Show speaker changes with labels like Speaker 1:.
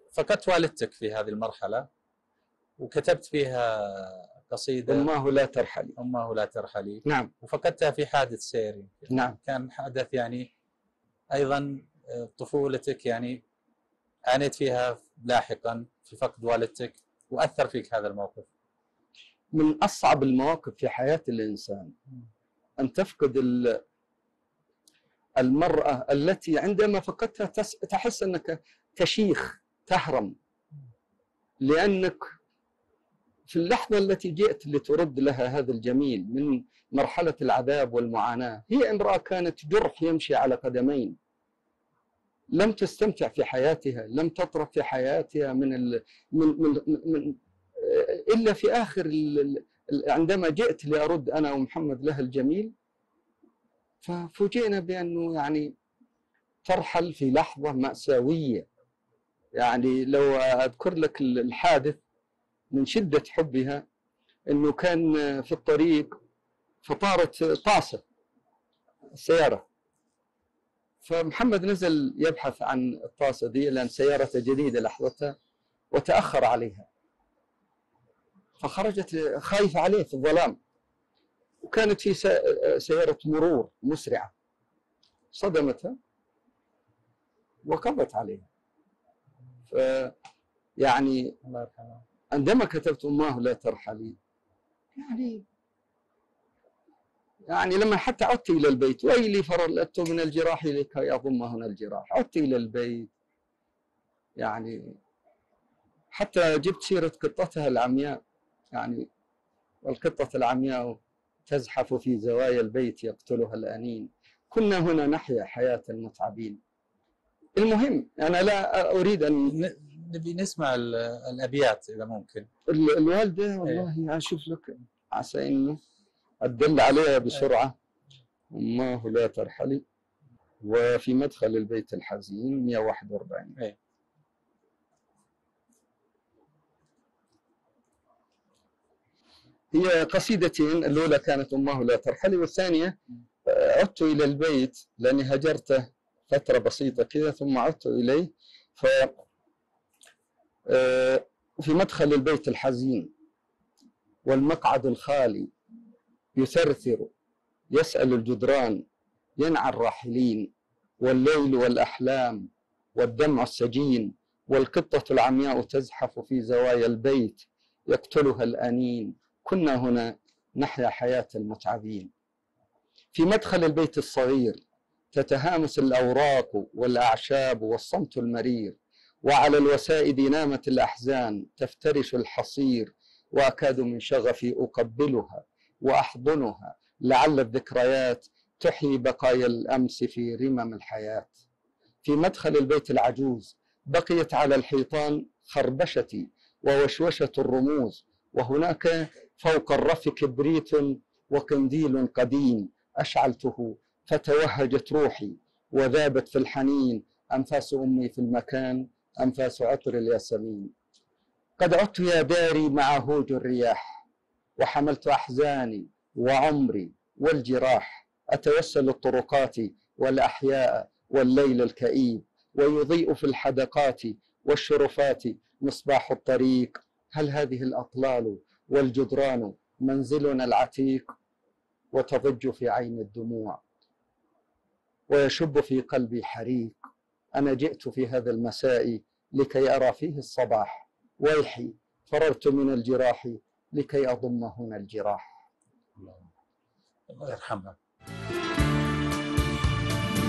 Speaker 1: فقدت والدتك في هذه المرحلة وكتبت فيها قصيدة
Speaker 2: أماه لا ترحلي.
Speaker 1: أماه لا ترحلي.
Speaker 2: نعم.
Speaker 1: وفقدتها في حادث سير.
Speaker 2: نعم.
Speaker 1: كان حدث يعني أيضا طفولتك يعني عانيت فيها لاحقا في فقد والدتك، وأثر فيك هذا الموقف.
Speaker 2: من أصعب المواقف في حياة الإنسان أن تفقد المرأة التي عندما فقدتها تحس أنك تشيخ، تهرم، لأنك في اللحظة التي جئت لترد لها هذا الجميل من مرحلة العذاب والمعاناة، هي امرأة كانت جرح يمشي على قدمين، لم تستمتع في حياتها، لم تطرف في حياتها من إلا في آخر عندما جئت لأرد أنا ومحمد لها الجميل، ففوجئنا بأنه يعني ترحل في لحظة مأساوية. يعني لو أذكر لك الحادث من شدة حبها، أنه كان في الطريق فطارت طاسة السيارة، فمحمد نزل يبحث عن الطاسة دي لأن سيارته جديدة لحظتها، وتأخر عليها، فخرجت خايفة عليه في الظلام، وكانت في سيارة مرور مسرعة صدمتها وقضت عليها. يعني عندما كتبت أماه لا ترحلي، يعني لما حتى عدت إلى البيت، ويلي فرلت من الجراح لكي أضمهن الجراح، عدت إلى البيت يعني حتى جبت سيرة قطتها العمياء، يعني والقطة العمياء تزحف في زوايا البيت يقتلها الأنين، كنا هنا نحيا حياة المتعبين. المهم أنا لا أريد أن
Speaker 1: نبي نسمع الأبيات إذا ممكن.
Speaker 2: الوالدة والله أشوف لك عسى إنه أدل عليها بسرعة. أماه لا ترحلي، وفي مدخل البيت الحزين 141. هي قصيدتين، الأولى كانت أماه لا ترحلي، والثانية عدت إلى البيت لأني هجرته فترة بسيطة كذا ثم عدت إليه. في مدخل البيت الحزين والمقعد الخالي يثرثر يسأل الجدران ينعى الراحلين، والليل والأحلام والدمع السجين، والقطة العمياء تزحف في زوايا البيت يقتلها الأنين، كنا هنا نحيا حياة المتعبين. في مدخل البيت الصغير تتهامس الأوراق والأعشاب والصمت المرير، وعلى الوسائد نامت الأحزان تفترش الحصير، وأكاد من شغفي أقبلها وأحضنها، لعل الذكريات تحيي بقايا الأمس في رمم الحياة. في مدخل البيت العجوز بقيت على الحيطان خربشتي ووشوشة الرموز، وهناك فوق الرف كبريت وقنديل قديم أشعلته فتوهجت روحي وذابت في الحنين، أنفاس أمي في المكان أنفاس عطر الياسمين. قد عدت يا داري مع هوج الرياح، وحملت أحزاني وعمري والجراح، أتوسل الطرقات والأحياء والليل الكئيب، ويضيء في الحدقات والشرفات مصباح الطريق. هل هذه الأطلال والجدران منزلنا العتيق؟ وتضج في عين الدموع ويشب في قلبي حريق. أنا جئت في هذا المساء لكي أرى فيه الصباح، ويحي فررت من الجراح لكي أضم هنا الجراح.
Speaker 1: الله يرحمها.